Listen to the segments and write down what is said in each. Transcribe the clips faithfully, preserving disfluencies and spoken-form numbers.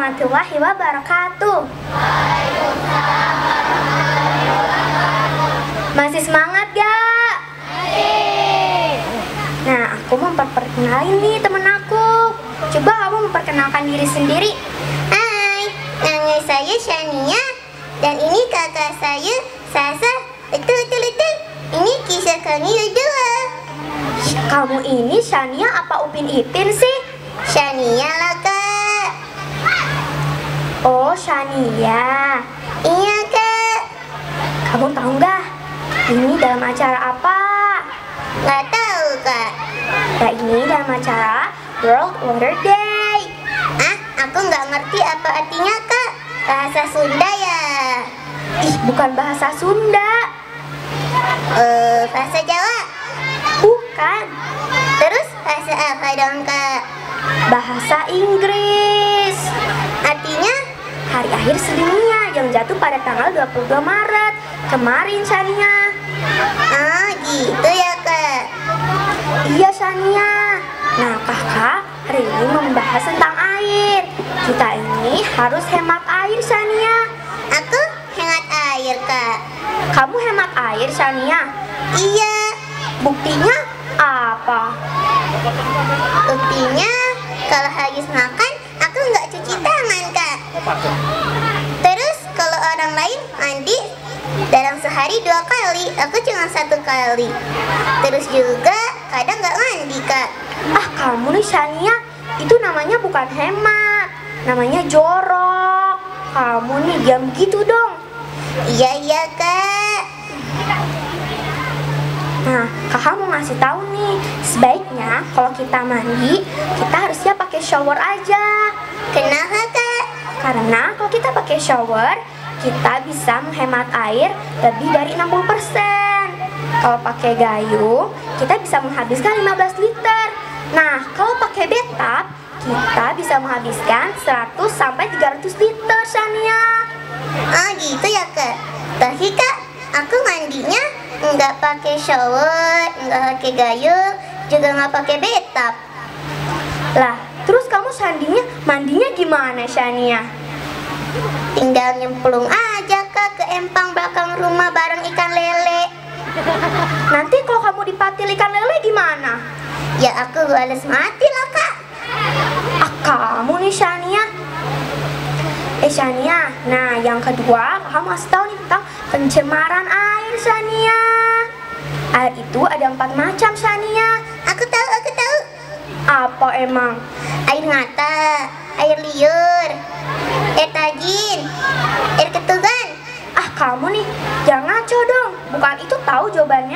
warahmatullahi wabarakatuh. Masih semangat gak? Nah, aku mau memperkenalkan nih temen aku. Coba kamu memperkenalkan diri sendiri. Hai, nama saya Shania. Dan ini kakak saya, Sasa. Betul, betul, betul. Ini kisah kami berdua. Kamu ini Shania apa Upin Ipin sih? Shania lah, Kak. Oh, Shania. Iya, Kak. Kamu tahu nggak? Ini dalam acara apa? Nggak tahu, Kak. Nah, ini dalam acara World Water Day. Ah, aku nggak ngerti apa artinya, Kak. Bahasa Sunda ya? Ih, bukan bahasa Sunda. Eh, bahasa Jawa? Bukan. Terus bahasa apa dong, Kak? Bahasa Inggris. Artinya? Hari akhir sedunia yang jatuh pada tanggal dua puluh dua Maret kemarin, Shania. Ah, gitu ya, Kak. Iya, Shania. Nah, kakak hari ini membahas tentang air. Kita ini harus hemat air, Shania. Aku hemat air, Kak. Kamu hemat air, Shania? Iya. Buktinya apa? Buktinya kalau habis makan aku nggak cuci tangan, Kak. Terus kalau orang lain mandi dalam sehari dua kali, aku cuma satu kali. Terus juga kadang nggak mandi, Kak. Ah, kamu nih Shania, itu namanya bukan hemat, namanya jorok. Kamu nih diam gitu dong. Iya, iya, Kak. Nah, kakak mau ngasih tahu nih, sebaiknya kalau kita mandi, kita harusnya pakai shower aja. Kenapa, Kak? Karena kalau kita pakai shower, kita bisa menghemat air lebih dari enam puluh persen. Kalau pakai gayung, kita bisa menghabiskan lima belas liter. Nah, kalau pakai bathtub, kita bisa menghabiskan seratus sampai tiga ratus liter, Shania. Ah, gitu ya, Kak. Tapi, Kak, aku mandinya nggak pakai shower, nggak pakai gayung, juga nggak pakai bathtub. Lah, terus kamu sandinya mandinya gimana, Shania? Tinggal nyemplung aja, Kak, ke empang belakang rumah bareng ikan lele. Nanti kalau kamu dipatil ikan lele gimana? Ya aku balas mati lah, Kak. Ah, kamu nih Shania. Eh Shania, nah yang kedua kamu harus tahu nih tentang pencemaran air, Shania. Air itu ada empat macam, Shania. Aku tahu, aku tahu. Apa emang? Air mata, air liur, air tajin, air ketugan. Ah, kamu nih jangan ngaco dong. Bukan itu tahu jawabannya.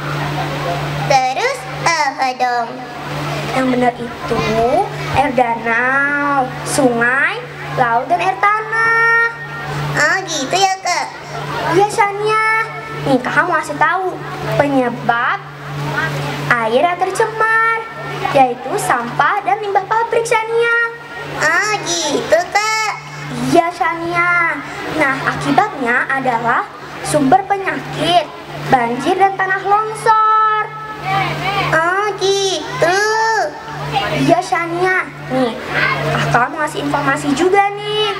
Terus apa dong? Yang benar itu air danau, sungai, laut, dan air tanah. Oh gitu ya, Kak. Iya, Shania. Nih, kakak mau kasih tahu penyebab air yang tercemar, yaitu sampah dan limbah pabrik, Shania. Oh gitu, Kak. Iya, Shania. Nah, akibatnya adalah sumber penyakit, banjir, dan tanah longsor. Oh gitu. Iya, Shania. Nih, kakak mau ngasih informasi juga nih.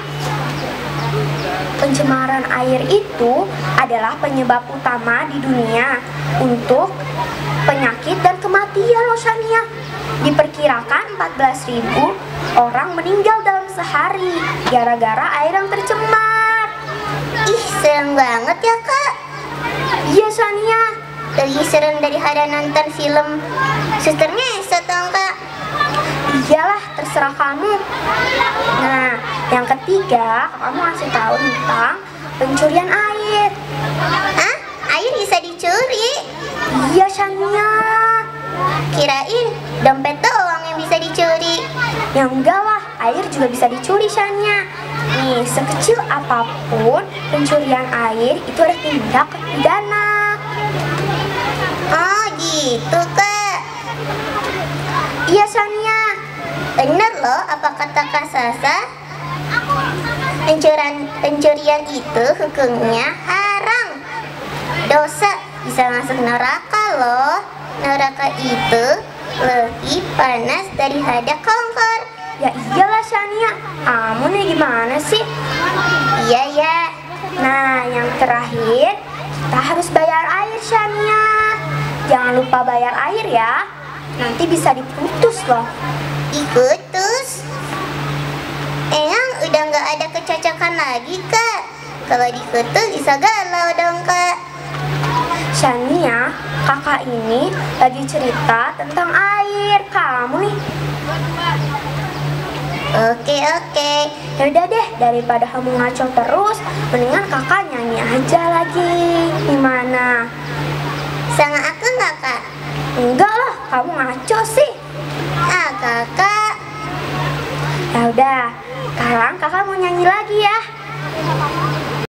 Pencemaran air itu adalah penyebab utama di dunia untuk penyakit dan kematian, loh, Shania. Diperkirakan empat belas ribu orang meninggal dalam sehari gara-gara air yang tercemar. Ih, serem banget ya, Kak. Iya, Shania. Lebih serem daripada nonton film Suster Ngesot dong, Kak. Iyalah, terserah kamu. Nah, yang ketiga, kamu ngasih tahu tentang pencurian air. Hah? Air bisa dicuri? Iya, Shania. Kirain dompet doang yang bisa dicuri. Ya enggak lah, air juga bisa dicuri, Shania. Nih, sekecil apapun pencurian air itu ada tindak pidana. Oh gitu, Kak. Iya, Shania. Bener loh apa kata Kak Sasa. Pencurian, pencurian itu hukumnya haram, dosa, bisa masuk neraka loh. Neraka itu lebih panas daripada kompor. Ya iyalah Shania, kamu nih gimana sih? Iya ya. Nah, yang terakhir, kita harus bayar air Shania. Jangan lupa bayar air ya, nanti bisa diputus loh. Diputus? Eyang udah nggak ada kecocokan lagi kak. Kalau diputus bisa galau dong kak. Shania, kakak ini lagi cerita tentang air. Kamu nih. Oke oke. Yaudah deh, daripada kamu ngaco terus, mendingan kakak nyanyi aja lagi. Gimana? Sama aku nggak kak? Enggak lah, kamu ngaco sih. Ah kakak. Ya udah, sekarang kakak mau nyanyi lagi ya.